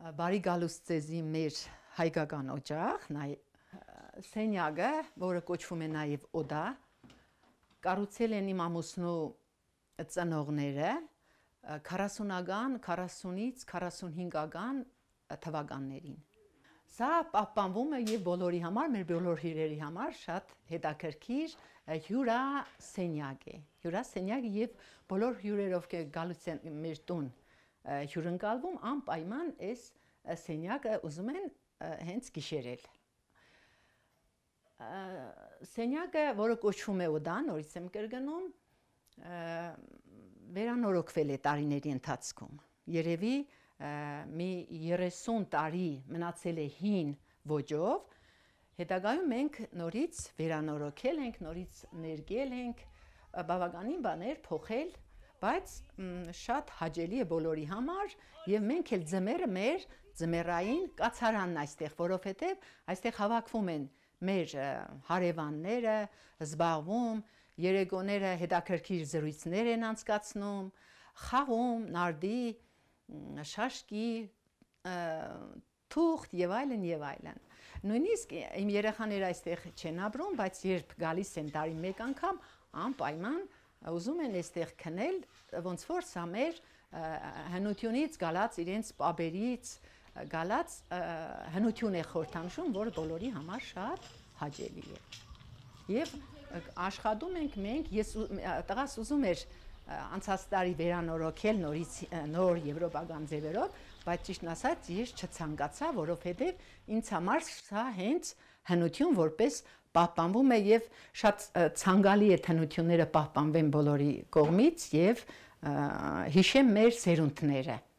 Բարի գալուստ ձեզի մեր հայկական օջախ, սենյակը, որը կոչվում է նաև օդա, կառուցել են իմ ամուսնու ծնողները 40-ական, 40-ից 45-ական թվականներին։ Սա պահպանվում է եւ բոլորի համար, մեր բոլոր հյուրերի համար շատ հետաքրքիր հյուրասենյակ է։ Հյուրասենյակ եւ բոլոր հյուրերով ովքեր գալուց են մեր տուն հյուրընկալվում, անպայման այս սենյակը ուզում են հենց գիշերել։ Սենյակը, որը կոչվում է օդա, նորից եմ կրկնում, վերանորոգվել է տարիների ընթացքում։ Երևի մի 30 տարի մնացել է հին ոճով, հետագայում մենք նորից վերանորոգել ենք, նորից ներկել ենք, բավականին բաներ փոխել, բայց շատ հաճելի է բոլորի համար եւ մենք էլ ձմեռը մեր ձմեռային կացարանն այստեղ, որովհետեւ այստեղ հավաքվում են մեր հարևանները, զբաղվում, երեկոները հետաքրքիր զրույցներ են անցկացնում, խաղում, նարդի, շաշկի, թուղթ եւ այլն եւ այլն։ Նույնիսկ իմ երեխաները այստեղ չեն ապրում, բայց երբ գալիս են տարին մեկ անգամ, անպայման ուզում են այստեղ քնել, ոնց որ սա մեր հնությունից գալած իրենց պաբերից գալած հնություն է խորհրդանշում, որը բոլորի համար շատ հաճելի է։ Եվ աշխատում ենք մենք, տղաս ուզում էր անցած տարի վերանորոգել նոր եվրոպական ձևերով, բայց ճիշտն ասած ես չցանկացա, որովհետև ինձ համար սա հենց հնություն որպես պահպանվում է եւ շատ ցանկալի է հնությունները պահպանվեն բոլորի կողմից եւ հիշեմ մեր սերունդները։